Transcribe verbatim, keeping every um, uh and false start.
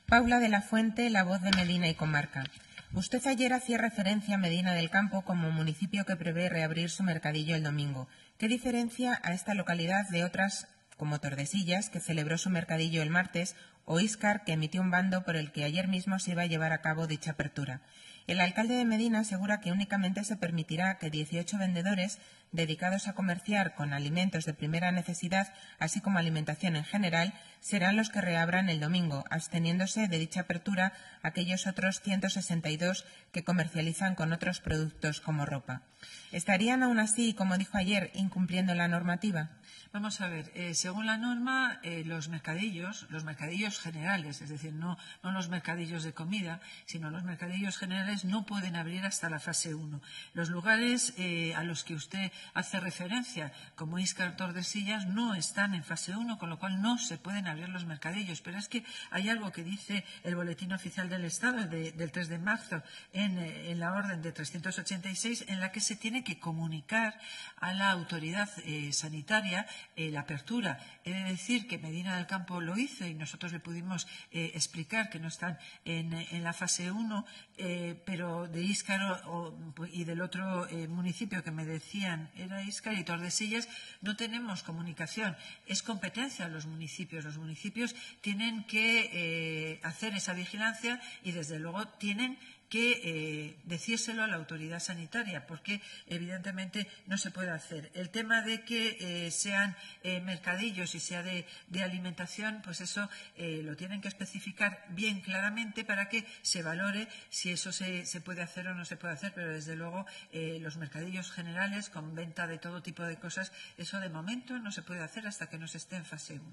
Paula de la Fuente, La Voz de Medina y Comarca. Usted ayer hacía referencia a Medina del Campo como municipio que prevé reabrir su mercadillo el domingo. ¿Qué diferencia a esta localidad de otras como Tordesillas, que celebró su mercadillo el martes, o Íscar, que emitió un bando por el que ayer mismo se iba a llevar a cabo dicha apertura? El alcalde de Medina asegura que únicamente se permitirá que dieciocho vendedores dedicados a comerciar con alimentos de primera necesidad, así como alimentación en general, serán los que reabran el domingo, absteniéndose de dicha apertura aquellos otros ciento sesenta y dos que comercializan con otros productos como ropa. ¿Estarían aún así, como dijo ayer, incumpliendo la normativa? Vamos a ver, eh, según la norma, eh, los mercadillos, los mercadillos generales, es decir, no, no los mercadillos de comida, sino los mercadillos generales no pueden abrir hasta la fase uno. Los lugares eh, a los que usted hace referencia, como Íscar, Tordesillas, no están en fase uno, con lo cual no se pueden abrir los mercadillos. Pero es que hay algo que dice el Boletín Oficial del Estado de, del tres de marzo en, eh, en la orden de trescientos ochenta y seis, en la que se tiene que comunicar a la autoridad eh, sanitaria Eh, la apertura. He de decir que Medina del Campo lo hizo y nosotros le pudimos eh, explicar que no están en, en la fase uno, eh, pero de Íscar o, y del otro eh, municipio que me decían era Íscar y Tordesillas no tenemos comunicación. Es competencia de los municipios. Los municipios tienen que eh, hacer esa vigilancia y desde luego tienen que eh, decírselo a la autoridad sanitaria, porque evidentemente no se puede hacer. El tema de que eh, sean eh, mercadillos y sea de, de alimentación, pues eso eh, lo tienen que especificar bien claramente para que se valore si eso se, se puede hacer o no se puede hacer, pero desde luego eh, los mercadillos generales con venta de todo tipo de cosas, eso de momento no se puede hacer hasta que no se esté en fase uno.